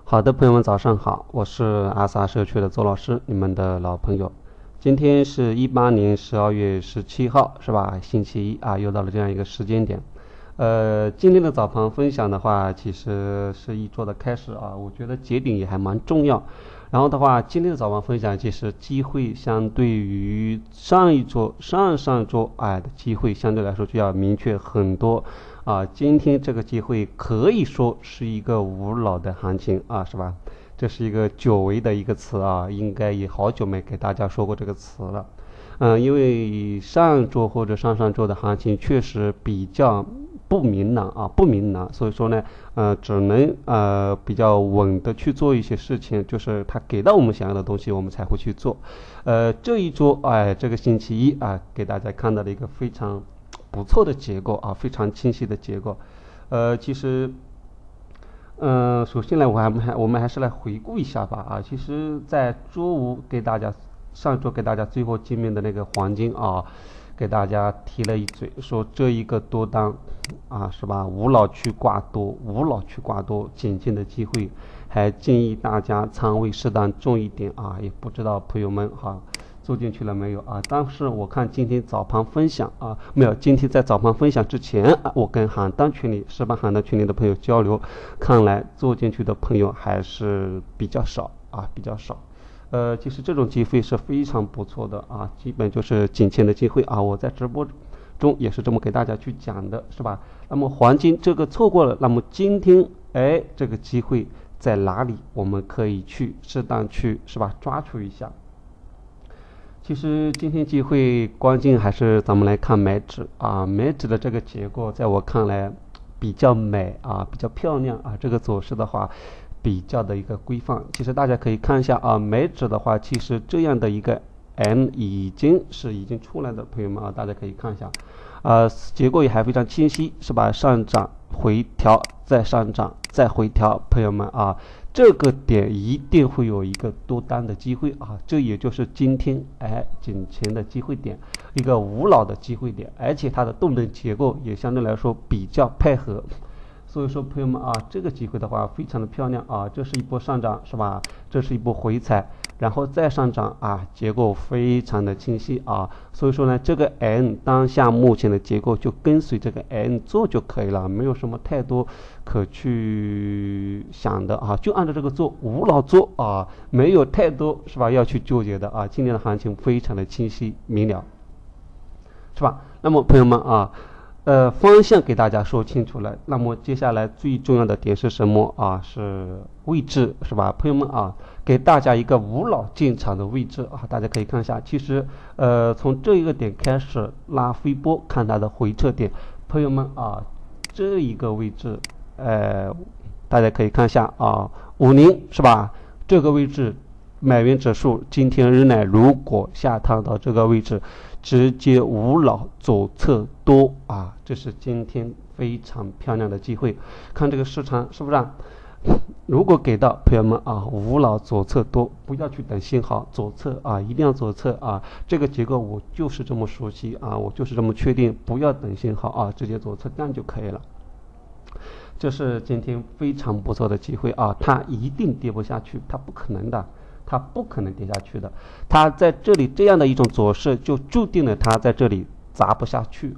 好的，朋友们，早上好，我是阿萨社区的周老师，你们的老朋友。今天是2018年12月17号，是吧？星期一啊，又到了这样一个时间点。今天的早盘分享的话，其实是一周的开始啊，我觉得节点也还蛮重要。然后的话，今天的早盘分享，其实机会相对于上一周、上上周的机会相对来说就要明确很多。今天这个机会可以说是一个无脑的行情啊，是吧？这是一个久违的一个词啊，应该也好久没给大家说过这个词了。因为上周或者上上周的行情确实比较不明朗，所以说呢，只能比较稳的去做一些事情，就是他给到我们想要的东西，我们才会去做。这一周这个星期一给大家看到了一个非常不错的结构啊，非常清晰的结构。其实，首先呢，我们还是来回顾一下吧啊。其实，在上周给大家最后见面的那个黄金啊，给大家提了一嘴，说这一个多单是吧？无脑去挂多，捡钱的机会，还建议大家仓位适当重一点啊。也不知道朋友们做进去了没有啊？但是我看今天早盘分享没有。今天在早盘分享之前我跟喊单群里的朋友交流，看来做进去的朋友还是比较少。其实这种机会是非常不错的基本就是捡钱的机会我在直播中也是这么给大家去讲的，是吧？那么黄金这个错过了，那么今天这个机会在哪里？我们可以去适当去，是吧？抓住一下。其实今天机会关键还是咱们来看美指美指的这个结构在我看来比较美比较漂亮这个走势的话比较的一个规范。其实大家可以看一下美指的话，其实这样的一个 M 已经出来的，朋友们大家可以看一下结构也还非常清晰，是吧？上涨回调再上涨再回调，朋友们这个点一定会有一个多单的机会这也就是今天捡钱的机会点，一个无脑的机会点，而且它的动能结构也相对来说比较配合。所以说朋友们这个机会的话非常的漂亮这是一波上涨，是吧？这是一波回踩，然后再上涨结构非常的清晰所以说呢，这个 N 当下目前的结构就跟随这个 N 做就可以了，没有什么太多可去想的就按照这个做，无脑做没有太多，是吧？要去纠结的今天的行情非常的清晰明了，是吧？那么朋友们方向给大家说清楚了，那么接下来最重要的点是什么是位置，是吧？朋友们给大家一个无脑进场的位置大家可以看一下。其实从这一个点开始拉飞波，看它的回撤点，朋友们这一个位置大家可以看一下50，是吧？这个位置美元指数今天日内如果下探到这个位置，直接无脑左侧多这是今天非常漂亮的机会。看这个市场是不是如果给到朋友们无脑左侧多，不要去等信号，左侧一定要左侧这个结构我就是这么熟悉我就是这么确定，不要等信号直接左侧干就可以了。这是今天非常不错的机会它一定跌不下去，它不可能的，它不可能跌下去的。它在这里这样的一种走势，就注定了它在这里砸不下去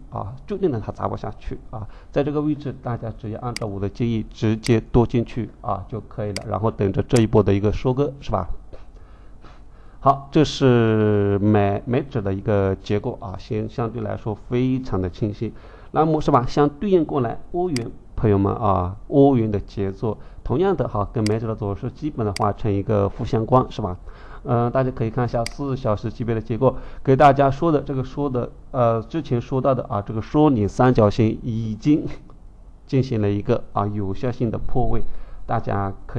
在这个位置，大家只要按照我的建议直接多进去就可以了，然后等着这一波的一个收割，是吧？好，这是美指的一个结构相对来说非常的清晰。那么是吧，相对应过来欧元，朋友们欧元的节奏同样的跟美指的走势基本的话成一个负相关，是吧？大家可以看一下4小时级别的结构，给大家说的之前说到的这个说你三角形已经进行了一个有效性的破位，大家可以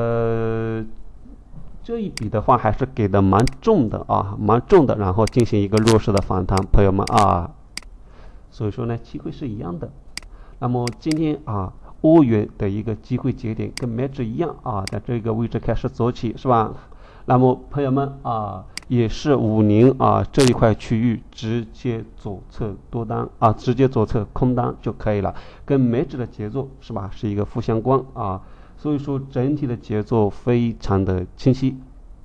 这一笔的话还是给的蛮重的然后进行一个弱势的反弹，朋友们所以说呢，机会是一样的。那么今天欧元的一个机会节点跟美指一样在这个位置开始走起，是吧？那么朋友们也是50这一块区域直接左侧多单直接左侧空单就可以了，跟美指的节奏是吧是一个负相关所以说整体的节奏非常的清晰。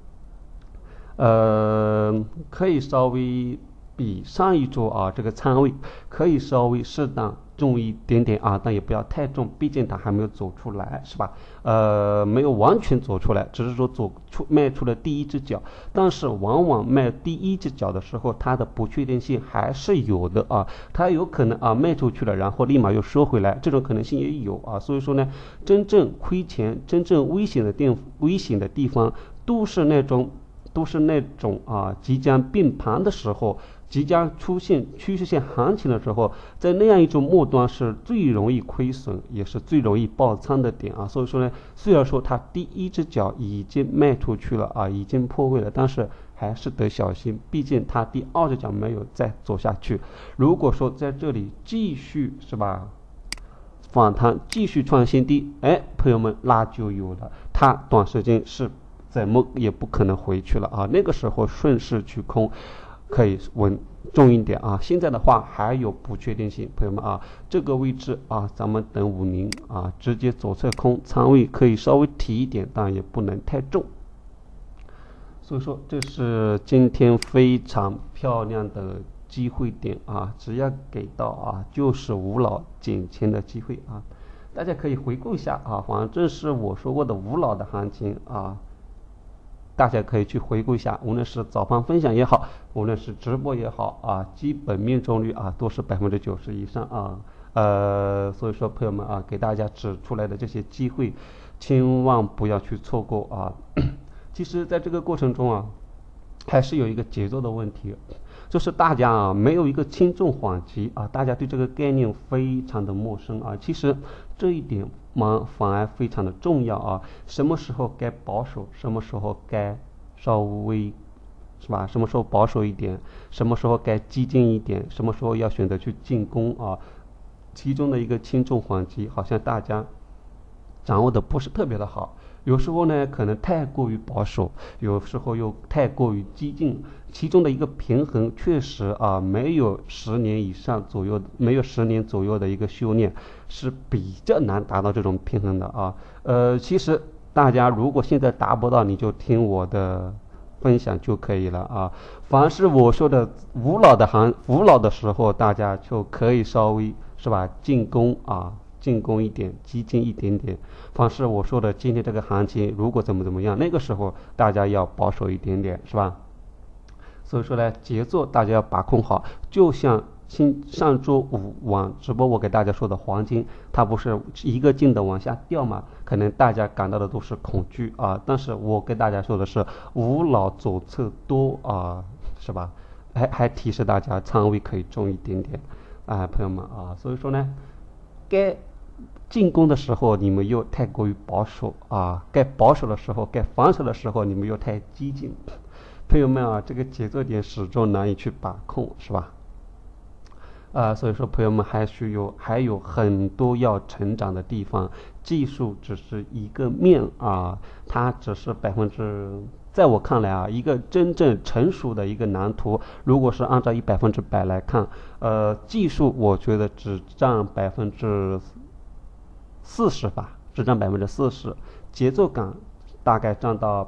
可以稍微比上一周啊这个仓位可以稍微适当重一点点啊，但也不要太重，毕竟它还没有走出来，是吧？没有完全走出来，只是说迈出了第一只脚，但是往往迈第一只脚的时候，它的不确定性还是有的啊，它有可能啊迈出去了，然后立马又收回来，这种可能性也有啊。所以说呢，真正亏钱、真正危险的地方，都是那种即将并盘的时候，即将出现趋势线行情的时候，在那样一种末端是最容易亏损，也是最容易爆仓的点啊。所以说呢，虽然说它第一只脚已经迈出去了啊，已经破位了，但是还是得小心，毕竟它第二只脚没有再走下去。如果说在这里继续是吧，反弹继续创新低，朋友们，那就有了，它短时间是怎么也不可能回去了啊！那个时候顺势去空，可以稳重一点啊。现在的话还有不确定性，朋友们啊，这个位置啊，咱们等50啊，直接左侧空，仓位可以稍微提一点，但也不能太重。所以说，这是今天非常漂亮的机会点啊！只要给到啊，就是无脑捡钱的机会啊！大家可以回顾一下啊，反正是我说过的无脑的行情啊。大家可以去回顾一下，无论是早盘分享也好，无论是直播也好啊，基本命中率啊都是90%以上啊。所以说朋友们啊，给大家指出来的这些机会，千万不要去错过啊。其实在这个过程中啊，还是有一个节奏的问题，就是大家啊没有一个轻重缓急啊，大家对这个概念非常的陌生啊。其实这一点反而非常的重要啊。什么时候该保守，什么时候该稍微是吧？什么时候保守一点，什么时候该激进一点，什么时候要选择去进攻啊？其中的一个轻重缓急，好像大家掌握的不是特别的好。有时候呢可能太过于保守，有时候又太过于激进，其中的一个平衡确实啊，没有10年左右的一个修炼是比较难达到这种平衡的啊。其实大家如果现在达不到，你就听我的分享就可以了啊。凡是我说的无脑的时候，大家就可以稍微是吧进攻一点，激进一点点。凡是我说的今天这个行情如果怎么样，那个时候大家要保守一点点，是吧？所以说呢，节奏大家要把控好。就像上周五晚直播我给大家说的黄金，它不是一个劲的往下掉嘛，可能大家感到的都是恐惧啊，但是我跟大家说的是无脑左侧多啊，是吧？还提示大家仓位可以重一点点啊，朋友们啊。所以说呢，该进攻的时候你们又太过于保守啊，该保守的时候，该防守的时候你们又太激进，朋友们啊，这个节奏点始终难以去把控，是吧？所以说朋友们还有很多要成长的地方，技术只是一个面啊，它只是在我看来啊，一个真正成熟的一个蓝图，如果是按照100%来看，技术我觉得只占40%吧，只占40%，节奏感大概占到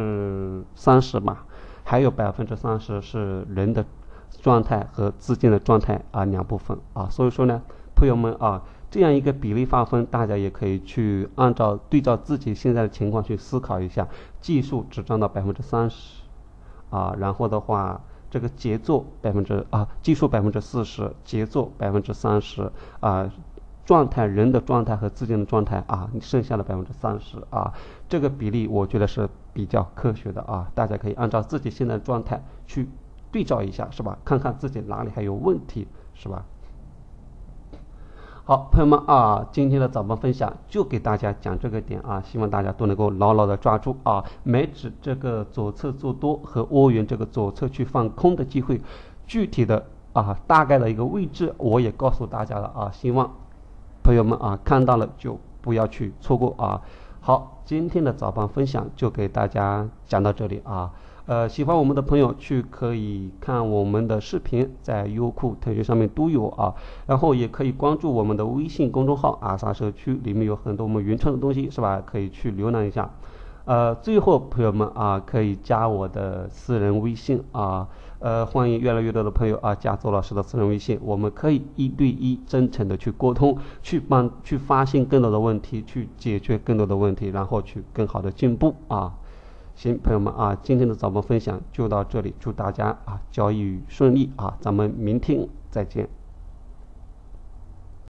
30%吧，还有30%是人的状态和资金的状态啊两部分啊。所以说呢，朋友们啊，这样一个比例划分，大家也可以去对照自己现在的情况去思考一下，技术只占到30%啊，然后的话这个节奏技术40%，节奏30%啊。人的状态和资金的状态啊，剩下的30%啊，这个比例我觉得是比较科学的啊，大家可以按照自己现在的状态去对照一下，是吧？看看自己哪里还有问题，是吧？好，朋友们啊，今天的早盘分享就给大家讲这个点啊，希望大家都能够牢牢的抓住啊，美指这个左侧做多和欧元这个左侧去放空的机会，具体的大概的一个位置我也告诉大家了啊，希望朋友们啊，看到了就不要去错过啊。好，今天的早盘分享就给大家讲到这里啊。 喜欢我们的朋友可以看我们的视频，在优酷、腾讯上面都有啊。然后也可以关注我们的微信公众号阿萨社区，里面有很多我们原创的东西，是吧？可以去浏览一下。最后朋友们啊，可以加我的私人微信啊，欢迎越来越多的朋友啊加周老师的私人微信，我们可以1对1真诚的去沟通，去发现更多的问题，去解决更多的问题，然后去更好的进步啊。行，朋友们啊，今天的早报分享就到这里，祝大家啊交易顺利啊，咱们明天再见。